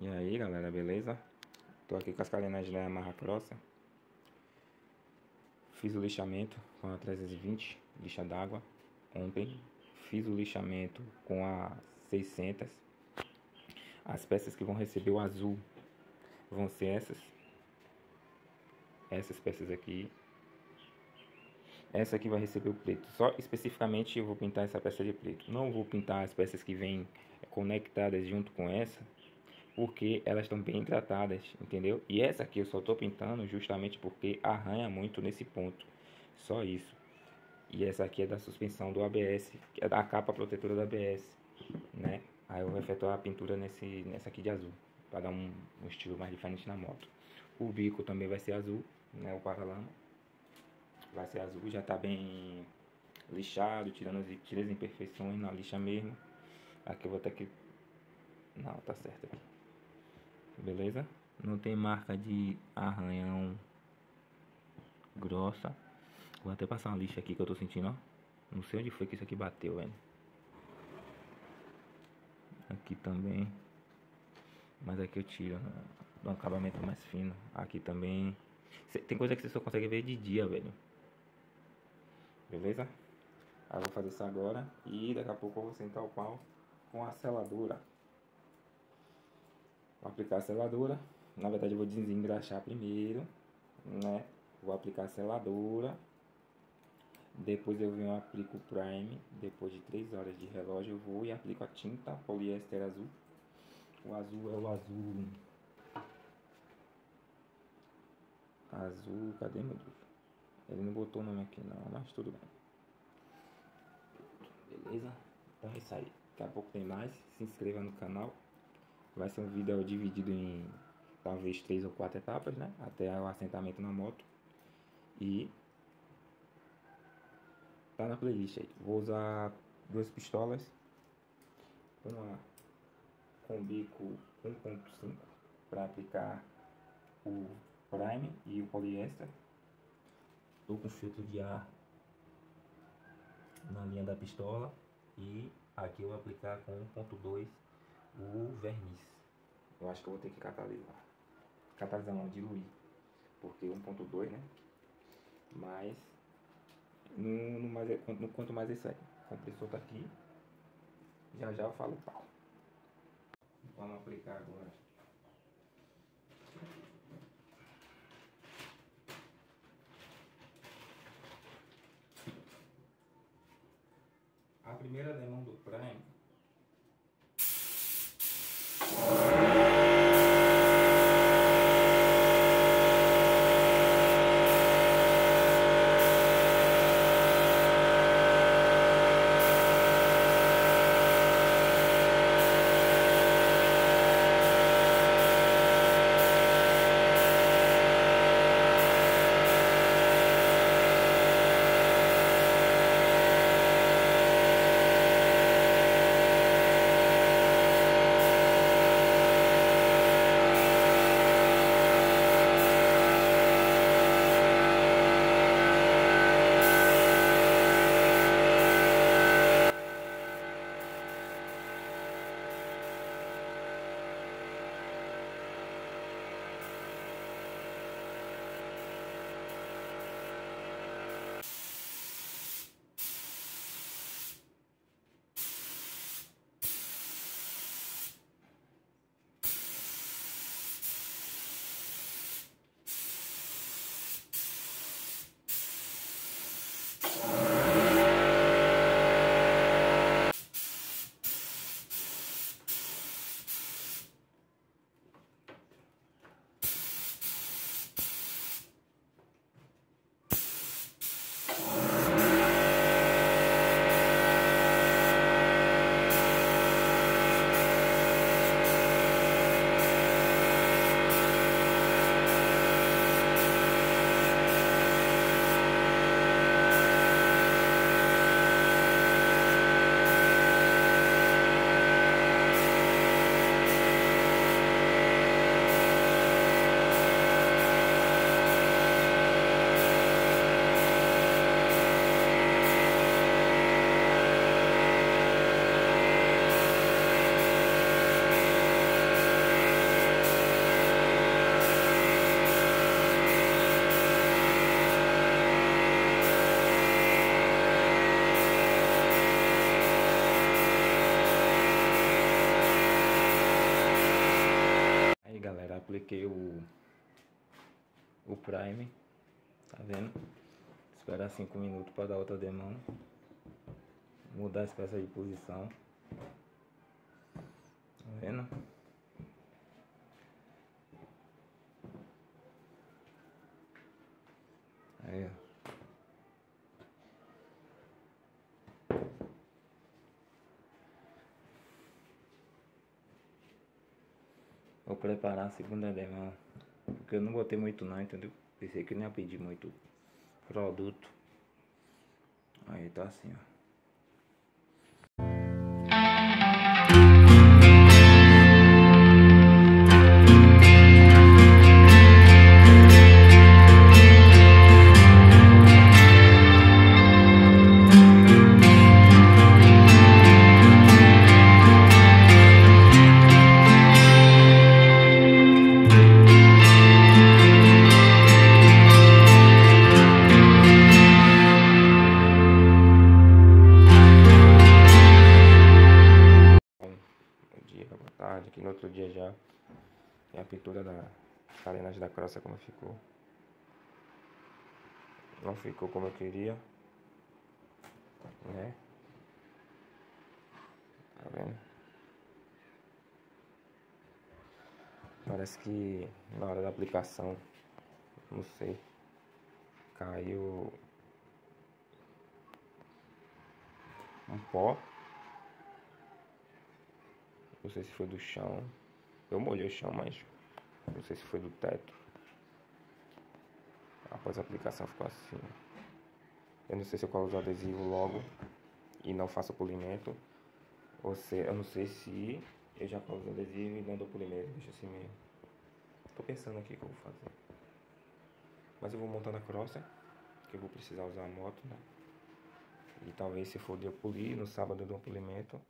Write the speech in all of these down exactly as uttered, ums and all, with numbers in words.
E aí galera, beleza? Tô aqui com as carenagens da Yamaha Crosser. Fiz o lixamento com a trezentos e vinte lixa d'água ontem. Fiz o lixamento com a seiscentos. As peças que vão receber o azul vão ser essas. Essas peças aqui. Essa aqui vai receber o preto. Só especificamente eu vou pintar essa peça de preto. Não vou pintar as peças que vêm conectadas junto com essa, porque elas estão bem tratadas, entendeu? E essa aqui eu só tô pintando justamente porque arranha muito nesse ponto. Só isso. E essa aqui é da suspensão do A B S, que é da capa protetora do A B S, né? Aí eu vou efetuar a pintura nesse, nessa aqui de azul, para dar um, um estilo mais diferente na moto. O bico também vai ser azul, né? O paralama vai ser azul, já tá bem lixado, tirando as, tira as imperfeições na lixa mesmo. Aqui eu vou ter que... Não, tá certo aqui. Beleza? Não tem marca de arranhão grossa. Vou até passar uma lixa aqui que eu tô sentindo, ó. Não sei onde foi que isso aqui bateu, velho. Aqui também. Mas aqui eu tiro, né? Dá um acabamento mais fino. Aqui também. Tem coisa que você só consegue ver de dia, velho. Beleza? Aí eu vou fazer isso agora. E daqui a pouco eu vou sentar o pau com a seladora. Vou aplicar a seladora. Na verdade eu vou desengraxar primeiro, né? Vou aplicar a seladora. Depois eu venho e aplico o prime. Depois de três horas de relógio eu vou e aplico a tinta poliéster azul. O azul é o azul... Azul... Cadê, meu Deus? Ele não botou o nome aqui não, mas tudo bem. Beleza? Então é isso aí. Daqui a pouco tem mais. Se inscreva no canal. Vai ser um vídeo dividido em talvez três ou quatro etapas, né? Até o assentamento na moto. E tá na playlist aí. Vou usar duas pistolas. Uma com bico um ponto cinco para aplicar o prime e o poliéster. Tô com filtro de ar na linha da pistola. E aqui eu vou aplicar com um ponto dois o verniz. Eu acho que eu vou ter que catalisar. Catalisar não, diluir. Porque um ponto dois, né? Mas no, no mais, no quanto mais isso aí. O compressor tá aqui. Já já eu falo pau. Vamos aplicar agora. A primeira demão do prime. galera, apliquei o o Prime, tá vendo? Esperar cinco minutos para dar outra demão, mudar as peças de posição, tá vendo? Aí, ó. Vou preparar a segunda demão, porque eu não botei muito não, entendeu? Pensei que eu não ia pedir muito produto. Aí tá assim, ó. Aqui no outro dia já tem a pintura da carenagem da crosta como ficou. Não ficou como eu queria, né? Tá vendo? Parece que na hora da aplicação, não sei, caiu um pó. Não sei se foi do chão. Eu molhei o chão, mas não sei se foi do teto. Após a aplicação ficou assim. Eu não sei se eu coloco o adesivo logo e não faço polimento, ou se eu não sei se eu já coloco o adesivo e não dou polimento, deixa assim mesmo. Tô pensando aqui o que eu vou fazer. Mas eu vou montar na crosta, que eu vou precisar usar a moto, né? E talvez se for de eu polir, no sábado eu dou um polimento.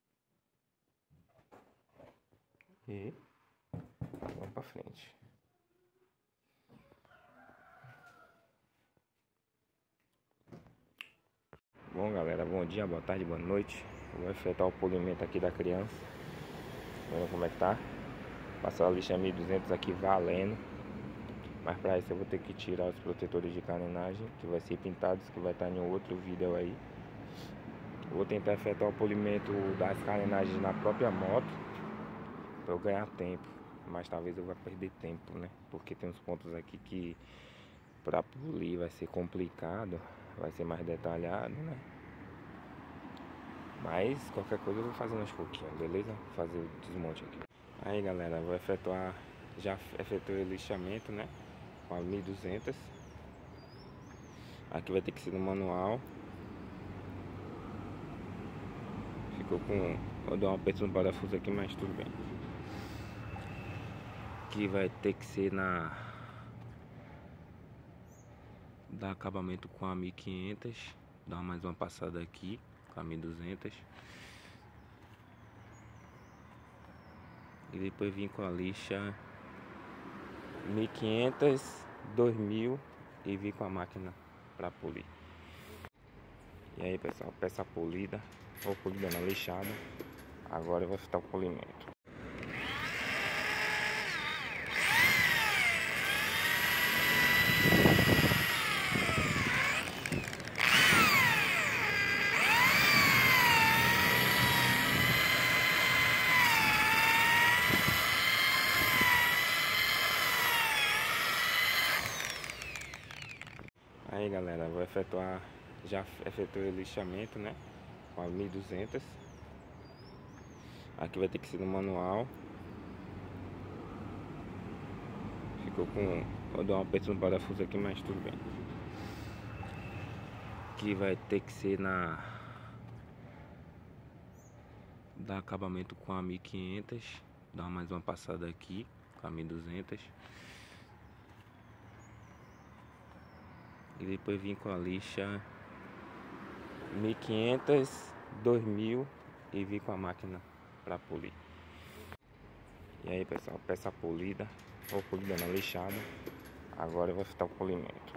E vamos pra frente. Bom, galera, bom dia, boa tarde, boa noite. Vou efetuar o polimento aqui da criança. Vendo como é que tá. Passar a lixa mil e duzentos aqui valendo. Mas pra isso eu vou ter que tirar os protetores de carenagem, que vai ser pintados, que vai estar em outro vídeo aí. Vou tentar efetuar o polimento das carenagens na própria moto, pra eu ganhar tempo, mas talvez eu vá perder tempo, né? Porque tem uns pontos aqui que pra polir vai ser complicado, vai ser mais detalhado, né? Mas qualquer coisa eu vou fazendo aos pouquinhos, beleza? Vou fazer o desmonte aqui. Aí, galera, vou efetuar, já efetuei o lixamento, né? Com a mil e duzentos. Aqui vai ter que ser no manual. Ficou com... Vou dar um aperto no parafuso aqui, mas tudo bem. Aqui vai ter que ser na dar acabamento com a mil e quinhentos, dar mais uma passada aqui com a mil e duzentos e depois vim com a lixa mil e quinhentos, dois mil e vim com a máquina para polir. E aí, pessoal, peça polida ou polida na lixada. Agora eu vou fitar o polimento. Aí, galera, vou efetuar, já efetuei o lixamento, né? Com a mil e duzentos. Aqui vai ter que ser no manual. Ficou com... Vou dar um aperto no parafuso aqui, mas tudo bem. Aqui vai ter que ser na... dar acabamento com a mil e quinhentos. Dar mais uma passada aqui com a mil e duzentos. E depois vim com a lixa mil e quinhentos, dois mil e vim com a máquina para polir. E aí, pessoal, peça polida ou polida na lixada. Agora eu vou fitar o polimento.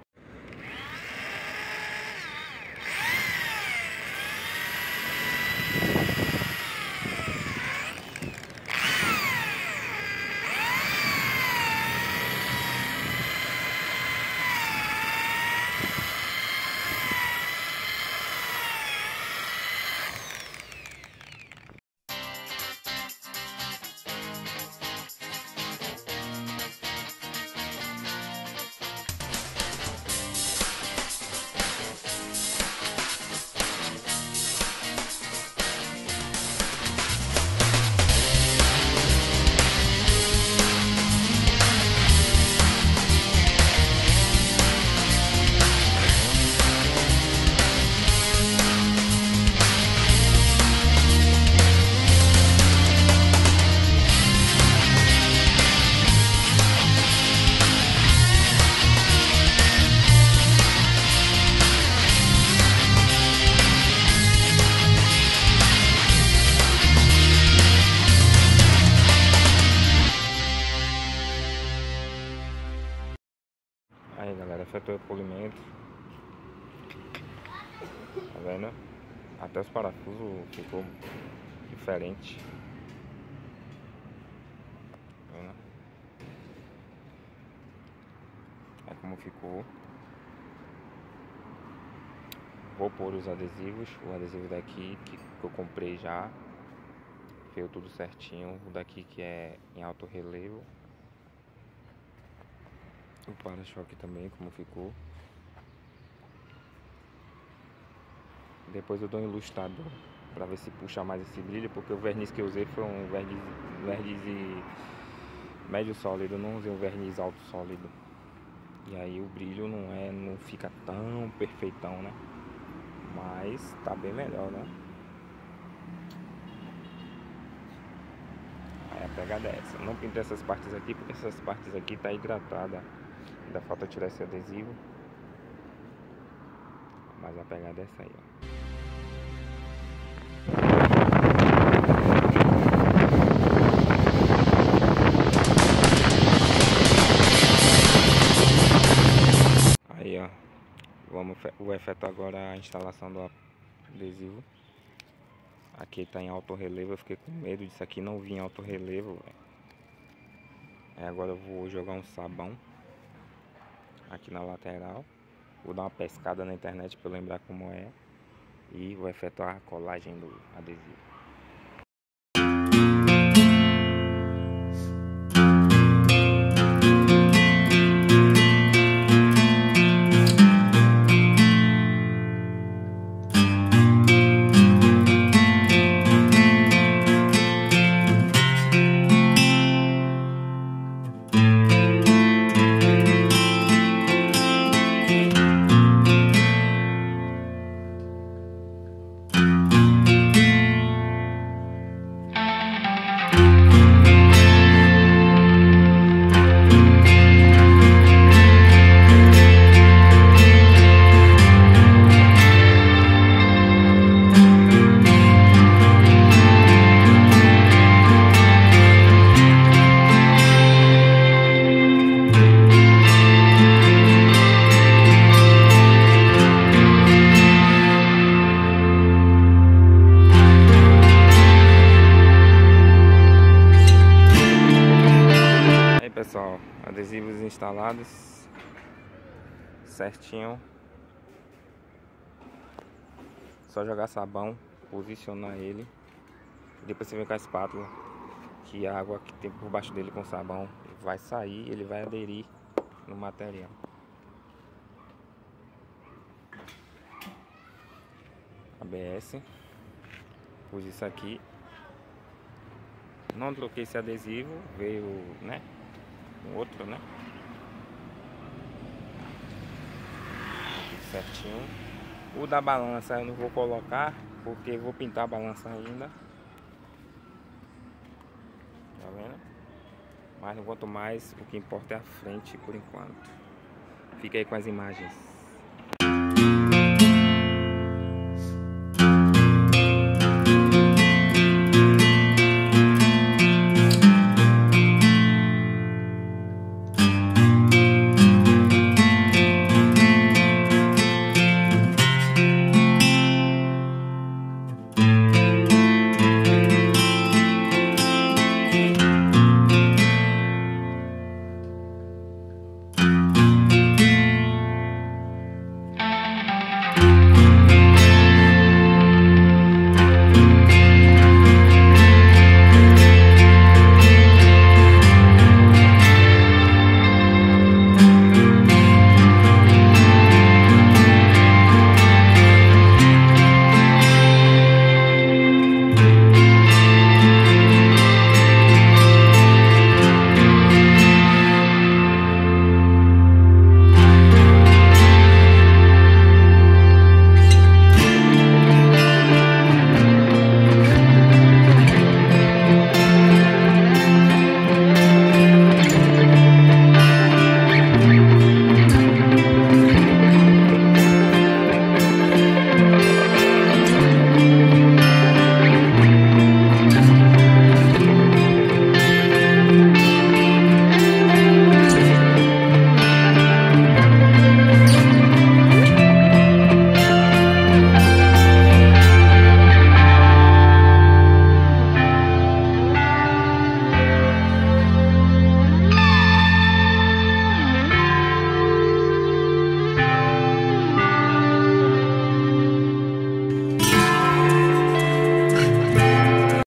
efetuei o polimento. Tá vendo? Até os parafusos ficou diferente. Tá vendo? É como ficou. Vou pôr os adesivos. O adesivo daqui que eu comprei já veio tudo certinho. O daqui que é em alto relevo. O para-choque também, como ficou. Depois eu dou um ilustrador para ver se puxa mais esse brilho, porque o verniz que eu usei foi um verniz, verniz médio sólido, não usei um verniz alto sólido. E aí o brilho não é, não fica tão perfeitão, né? Mas tá bem melhor, né? Aí a pegada é essa. Não pintei essas partes aqui porque essas partes aqui tá hidratada. Ainda falta tirar esse adesivo. Mas a pegada é essa aí, ó. Aí, ó. Vamos, vou efetuar agora a instalação do adesivo. Aqui tá em alto relevo, eu fiquei com medo disso aqui não vir em alto relevo, véio. Aí agora eu vou jogar um sabão aqui na lateral. Vou dar uma pescada na internet para eu lembrar como é. E vou efetuar a colagem do adesivo. Pessoal, adesivos instalados certinho. Só jogar sabão, posicionar ele. Depois você vem com a espátula, que a água que tem por baixo dele com sabão vai sair, ele vai aderir no material. A B S. Pus isso aqui. Não troquei esse adesivo, veio, né? Um outro, né? Tudo certinho. O da balança eu não vou colocar, porque vou pintar a balança ainda. Tá vendo? Mas não quanto mais, o que importa é a frente por enquanto. Fica aí com as imagens.